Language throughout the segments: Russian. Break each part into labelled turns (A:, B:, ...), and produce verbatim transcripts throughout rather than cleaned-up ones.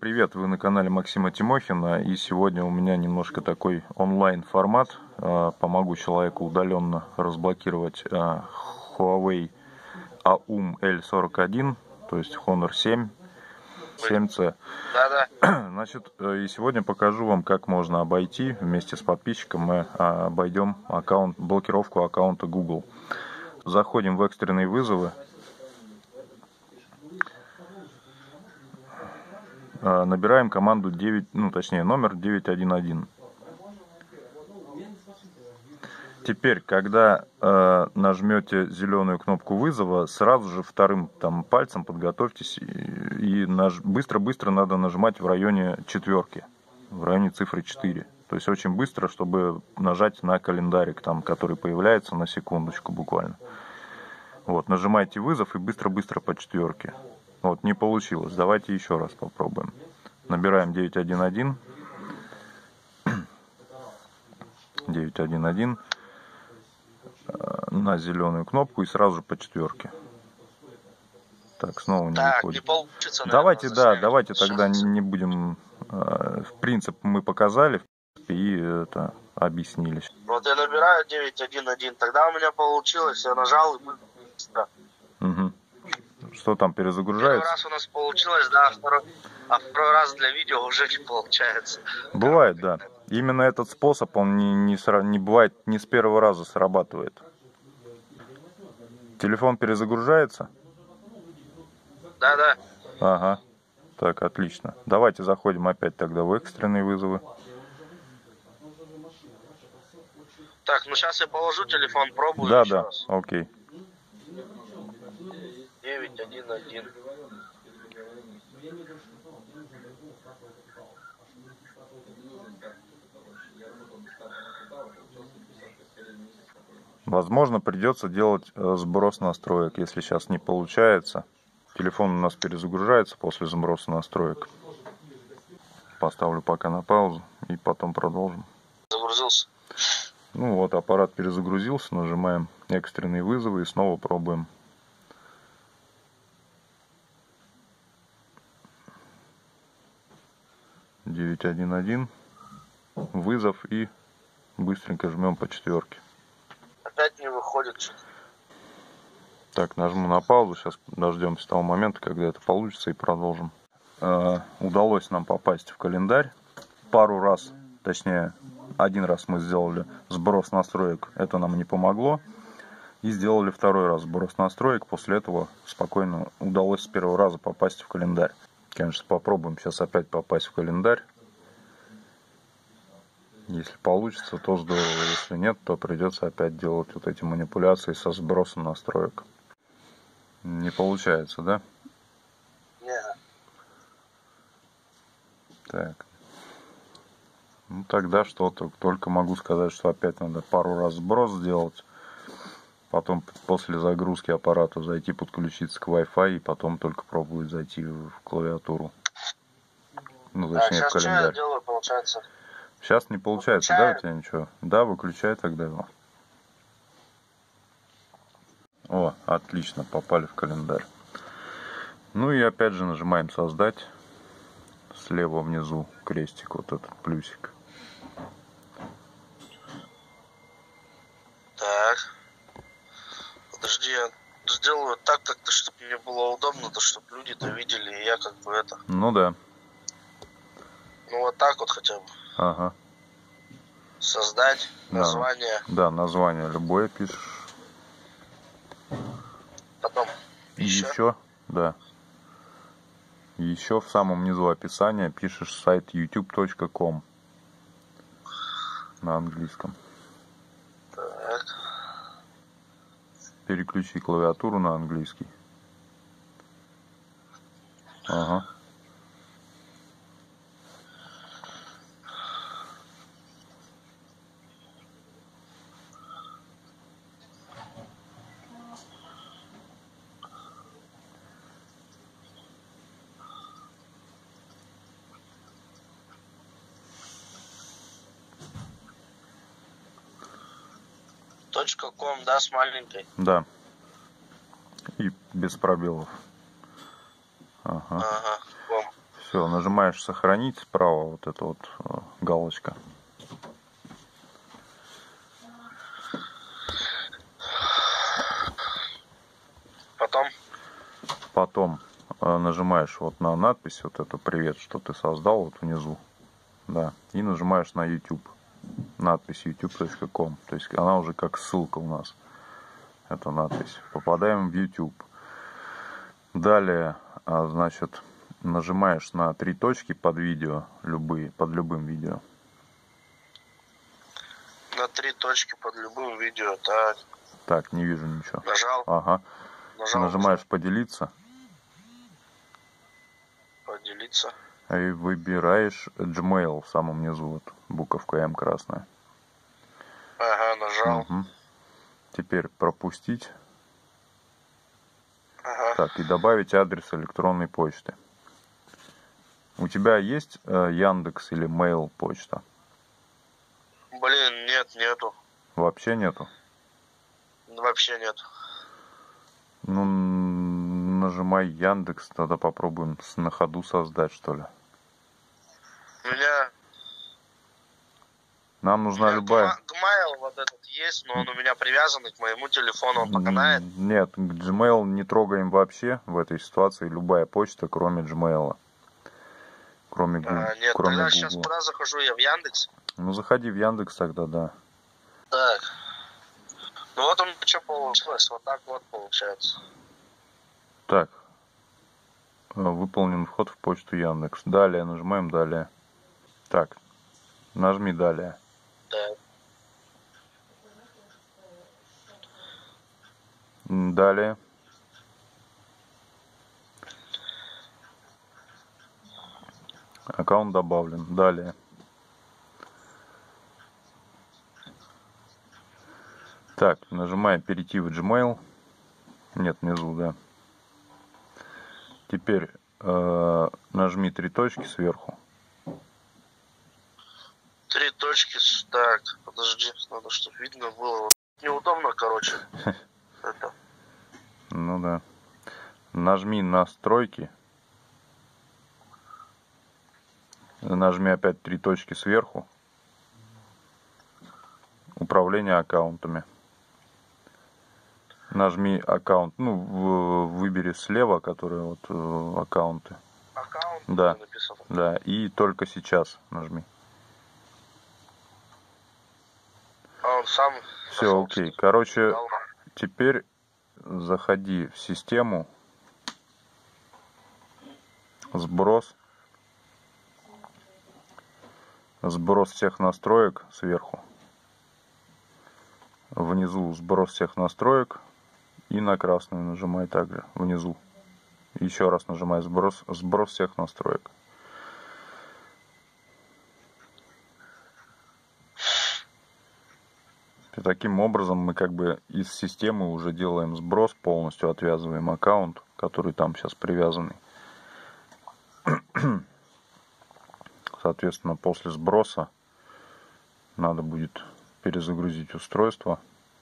A: привет! Вы на канале Максима Тимохина, и сегодня у меня немножко такой онлайн формат. Помогу человеку удаленно разблокировать Huawei эй ю эм эл сорок один, то есть Honor семь, семь си.
B: Да, да.
A: Значит, и сегодня покажу вам, как можно обойти вместе с подписчиком. Мы обойдем аккаунт, блокировку аккаунта Google. Заходим в экстренные вызовы. Набираем команду девять, ну точнее номер девять один один. Теперь, когда э, нажмете зеленую кнопку вызова, сразу же вторым там пальцем подготовьтесь и, и наж... быстро-быстро надо нажимать в районе четверки, в районе цифры четыре. То есть очень быстро, чтобы нажать на календарик, там, который появляется на секундочку буквально. Вот, нажимайте вызов и быстро-быстро по четверке. Вот, не получилось. Давайте еще раз попробуем. Набираем девять один один. девять один один. На зеленую кнопку и сразу же по четверке. Так, снова не
B: так,
A: выходит.
B: Не получится, наверное,
A: давайте, да,
B: заснять.
A: давайте
B: Сейчас.
A: тогда не будем... В принцип мы показали и это объяснили.
B: Вот я набираю девять один один. Тогда у меня получилось. Я нажал и быстро.
A: Угу. Что там,
B: Первый
A: перезагружается?
B: раз у нас получилось, да, а второй, а второй раз для видео уже не получается.
A: Бывает, да. Именно этот способ, он не, не, сра- не бывает, не с первого раза срабатывает. Телефон перезагружается?
B: Да, да.
A: Ага. Так, отлично. Давайте заходим опять тогда в экстренные вызовы.
B: Так, ну сейчас я положу телефон, пробую
A: Да,
B: еще
A: да,
B: раз.
A: окей.
B: девять один один.
A: Возможно, придется делать сброс настроек, если сейчас не получается. Телефон у нас перезагружается после сброса настроек. Поставлю пока на паузу и потом продолжим.
B: Загрузился.
A: Ну вот, аппарат перезагрузился, нажимаем экстренные вызовы и снова пробуем. девять один один. Вызов и быстренько жмем по четверке.
B: Опять не выходит.
A: Так, нажму на паузу, сейчас дождемся того момента, когда это получится, и продолжим. Э, удалось нам попасть в календарь пару раз, точнее, один раз мы сделали сброс настроек, это нам не помогло, и сделали второй раз сброс настроек, после этого спокойно удалось с первого раза попасть в календарь. Конечно, попробуем сейчас опять попасть в календарь. Если получится, то здорово. Если нет, то придется опять делать вот эти манипуляции со сбросом настроек. Не получается, да?
B: Нет.
A: Так. Ну тогда что-то. Только могу сказать, что опять надо пару раз сброс сделать. Потом после загрузки аппарата зайти подключиться к Wi-Fi. И потом только пробовать зайти в клавиатуру. Ну, точнее,
B: а
A: в календарь.
B: Что я делаю, получается?
A: Сейчас не получается,
B: Выключаю.
A: да, у тебя ничего? Да, выключай тогда его. О, отлично, попали в календарь. Ну и опять же нажимаем создать. Слева внизу крестик, вот этот плюсик.
B: Так. Подожди, я сделаю так как-то, чтобы мне было удобно, то чтобы люди-то видели, и я как бы это.
A: Ну да.
B: Ну вот так вот хотя бы.
A: Ага.
B: Создать
A: Да.
B: название.
A: Да, название любое пишешь.
B: Потом
A: Еще.
B: еще.
A: Да. Еще в самом низу описания пишешь сайт ютуб точка ком на английском.
B: Так.
A: Переключи клавиатуру на английский. Ага.
B: Точка ком, да, с маленькой.
A: Да. И без пробелов. Ага.
B: Ага, ком.
A: Все, нажимаешь сохранить справа, вот эта вот э, галочка.
B: Потом?
A: Потом э, нажимаешь вот на надпись, вот эту «Привет», что ты создал, вот внизу. Да. И нажимаешь на YouTube. Надпись ютуб точка ком. То есть она уже как ссылка у нас. Эта надпись. Попадаем в YouTube. Далее, а, значит, нажимаешь на три точки под видео, любые, под любым видео.
B: На три точки под любым видео, так.
A: Так, не вижу ничего.
B: Нажал.
A: Ага.
B: Нажал.
A: Нажимаешь
B: нажал.
A: поделиться.
B: Поделиться.
A: И выбираешь Gmail в самом низу, вот буковка М красная.
B: Ага, нажал.
A: Угу. Теперь пропустить.
B: Ага.
A: Так, и добавить адрес электронной почты. У тебя есть э, Яндекс или Mail почта?
B: Блин, нет, нету.
A: Вообще нету?
B: Вообще нет.
A: Ну, нажимай Яндекс, тогда попробуем на ходу создать, что ли.
B: У меня...
A: Нам нужна любая...
B: Gmail вот этот есть, но он у меня привязан к моему телефону, он поканает?
A: Нет, Gmail не трогаем вообще в этой ситуации, любая почта, кроме Gmail. Кроме,
B: А, нет,
A: кроме
B: тогда
A: Google.
B: сейчас куда захожу я? В Яндекс?
A: Ну, заходи в Яндекс тогда, да.
B: Так. Ну вот у меня что получилось, вот так вот получается.
A: Так. Выполнен вход в почту Яндекс. Далее нажимаем далее. Так. Нажми далее.
B: Так.
A: Далее. Аккаунт добавлен. Далее. Так, нажимаем перейти в Gmail. Нет, внизу, да. Теперь э, нажми три точки сверху.
B: Три точки. Так, подожди, надо, чтобы видно было. Неудобно, короче. Это.
A: Ну да. Нажми настройки. Нажми опять три точки сверху. Управление аккаунтами. Нажми аккаунт. Ну, выбери слева, которые вот э, аккаунты.
B: Аккаунт?
A: Да. Да. И только сейчас нажми.
B: А он сам...
A: Все, окей. Короче, теперь заходи в систему. Сброс. Сброс всех настроек сверху. Внизу сброс всех настроек. И на красную нажимай также внизу. Еще раз нажимай сброс, сброс всех настроек. И таким образом мы как бы из системы уже делаем сброс, полностью отвязываем аккаунт, который там сейчас привязанный. Соответственно, после сброса надо будет перезагрузить устройство.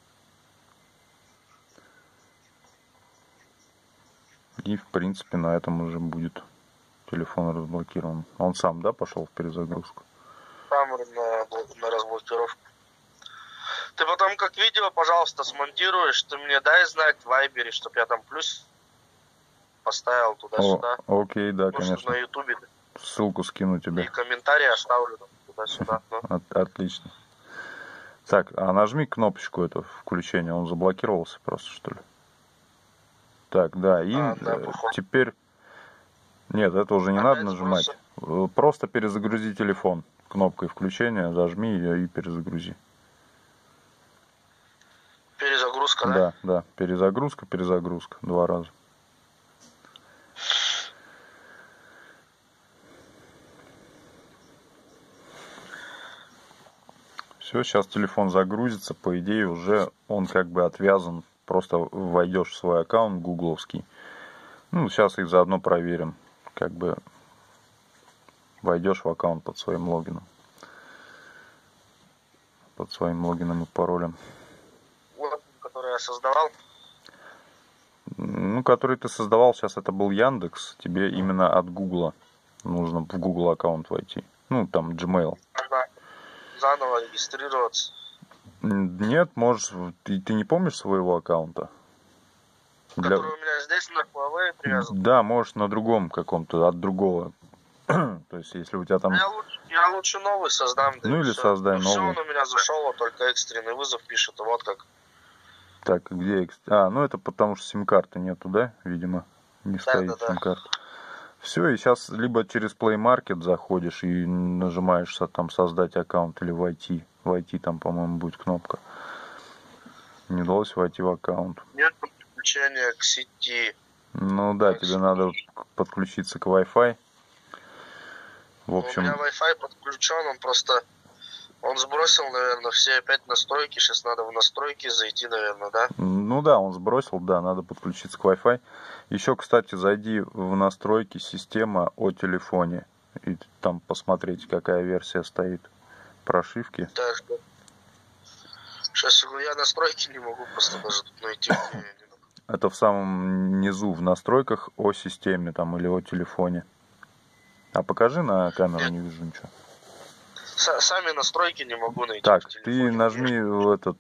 A: И, в принципе, на этом уже будет телефон разблокирован. Он сам, да, пошел в перезагрузку?
B: Сам на, на разблокировку. Ты потом как видео, пожалуйста, смонтируешь, ты мне дай знать в Вайбере, чтобы я там плюс поставил туда-сюда.
A: О, окей, да,
B: ну,
A: конечно.
B: На Ютубе.
A: Ссылку скину тебе.
B: И комментарии оставлю туда-сюда.
A: От, отлично. Так, а нажми кнопочку эту включения. Он заблокировался просто, что ли? Так, да. И
B: а, да,
A: теперь... Нет, это уже не
B: Опять
A: надо нажимать.
B: Сбросы.
A: Просто перезагрузи телефон. Кнопкой включения зажми ее и перезагрузи.
B: Перезагрузка, да?
A: Да, да. Перезагрузка, перезагрузка. Два раза. Все, сейчас телефон загрузится. По идее, уже он как бы отвязан. Просто войдешь в свой аккаунт гугловский. Ну, сейчас их заодно проверим. Как бы войдешь в аккаунт под своим логином. Под своим логином и паролем.
B: Вот, который я создавал.
A: Ну, который ты создавал сейчас, это был Яндекс. Тебе именно от Гугла. нужно в Google аккаунт войти. Ну, там Gmail.
B: Ага. Заново регистрироваться.
A: Нет, можешь... Ты, ты не помнишь своего аккаунта?
B: Который
A: Для...
B: у меня здесь на Huawei привязан?
A: Да, можешь на другом каком-то, от другого. То есть, если у тебя там...
B: Я лучше, я лучше новый создам. Да
A: ну, или
B: все.
A: создай
B: ну,
A: новый.
B: Все, он у меня зашел, вот только экстренный вызов пишет, вот как.
A: Так, где... А, ну это потому что сим-карты нету, да? Видимо, не
B: Да,
A: стоит
B: да, да.
A: сим-карта. Все, и сейчас либо через Play Market заходишь и нажимаешь там создать аккаунт или войти. Войти там, по-моему, будет кнопка. Не удалось войти в аккаунт.
B: Нет подключения к сети.
A: Ну да,
B: к
A: тебе
B: сети.
A: надо подключиться к Wi-Fi. В общем...
B: Ну, у меня Wi-Fi подключен, он просто... Он сбросил, наверное, все опять настройки. Сейчас надо в настройки зайти, наверное, да?
A: Ну да, он сбросил, да, надо подключиться к Wi-Fi. Еще, кстати, зайди в настройки системы о телефоне. И там посмотреть, какая версия стоит прошивки.
B: Так, сейчас я настройки не могу просто даже тут найти.
A: Это в самом низу, в настройках о системе там или о телефоне. А покажи на камеру, не вижу ничего.
B: Сами настройки не могу найти.
A: Так, ты нажми в этот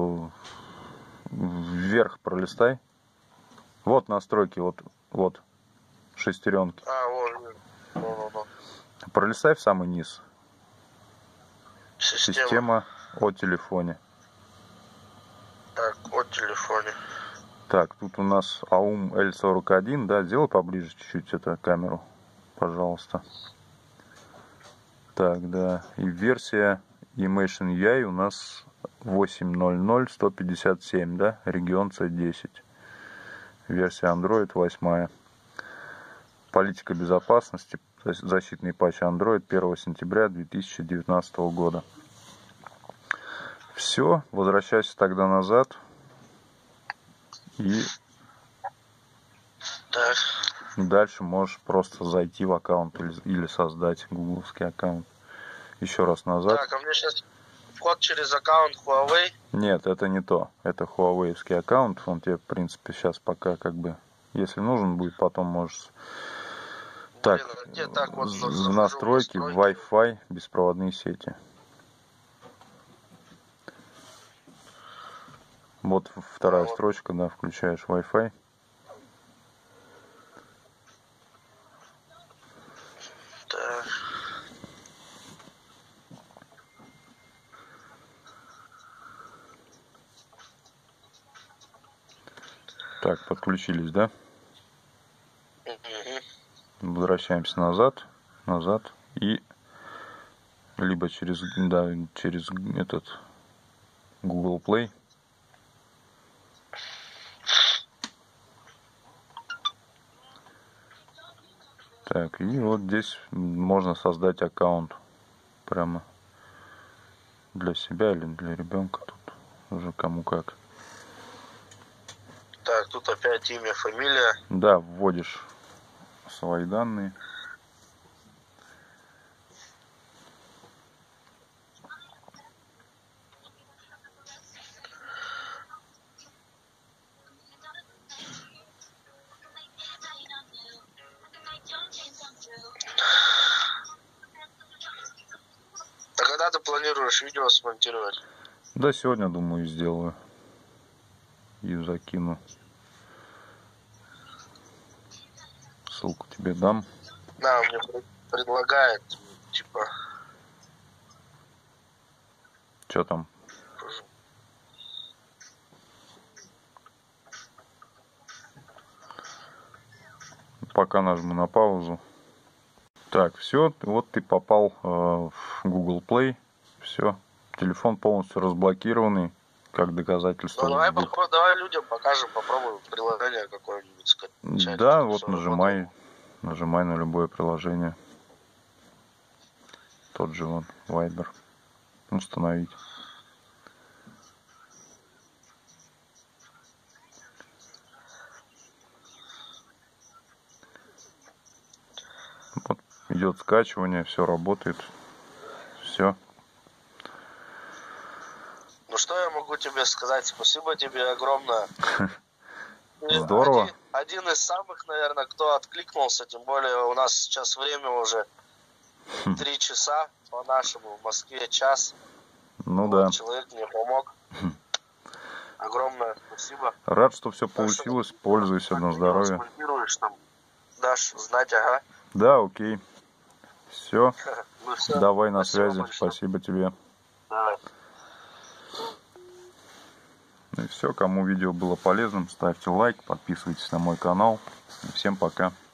A: вверх пролистай. Вот настройки, вот, вот шестеренки.
B: А, вот. Ну, ну, ну.
A: Пролистай в самый низ.
B: Система.
A: Система о телефоне.
B: Так, о телефоне.
A: Так, тут у нас аум эл сорок один, да, сделай поближе чуть-чуть эту камеру, пожалуйста. Так, да, и версия eMation ю ай у нас восемь ноль ноль сто пятьдесят семь, да, регион си десять. Версия Android восемь. Политика безопасности, защитный патч Android первого сентября две тысячи девятнадцатого года. Все, возвращайся тогда назад. И
B: так.
A: Дальше можешь просто зайти в аккаунт или, или создать гугловский аккаунт. Еще раз назад.
B: Так, а мне сейчас вход через аккаунт Huawei?
A: Нет, это не то. Это Huawei-ский аккаунт. Он тебе, в принципе, сейчас пока как бы, если нужен будет, потом можешь... Так,
B: Блин, а так вот
A: в настройки, в Wi-Fi, беспроводные сети. Вот вторая а, вот. строчка, да, включаешь Wi-Fi.
B: Так.
A: Так, подключились, да?
B: Угу.
A: Возвращаемся назад, назад и либо через, да, через этот Google Play. Так, и вот здесь можно создать аккаунт прямо для себя или для ребенка, тут уже кому как.
B: Так, тут опять имя, фамилия.
A: Да, вводишь свои данные.
B: А когда ты планируешь видео смонтировать?
A: Да, сегодня, думаю, сделаю. И закину. Ссылку тебе дам.
B: Да, он мне предлагает, типа...
A: Что там? Пока нажму на паузу. Так, все, вот ты попал э, в Google Play. Все, телефон полностью разблокированный, как доказательство.
B: Ну, давай, попро- давай людям покажем, попробуем приложение какое-нибудь скачать.
A: Да, вот нажимай, работает. Нажимай на любое приложение. Тот же вон, Viber. Установить. Вот идет скачивание, все работает. Все.
B: Ну что я могу тебе сказать? Спасибо тебе огромное.
A: Здорово.
B: один из самых, наверное, кто откликнулся, тем более у нас сейчас время уже три часа по нашему, в Москве час.
A: Ну
B: вот,
A: да.
B: Человек мне помог. Огромное спасибо.
A: Рад, что все получилось. Что, пользуйся, на здоровье.
B: Там, дашь знать, ага.
A: Да, окей. Все.
B: Ну, все.
A: Давай на
B: Спасибо
A: связи.
B: большое.
A: Спасибо тебе.
B: Давай.
A: Ну и все. Кому видео было полезным, ставьте лайк, подписывайтесь на мой канал. Всем пока.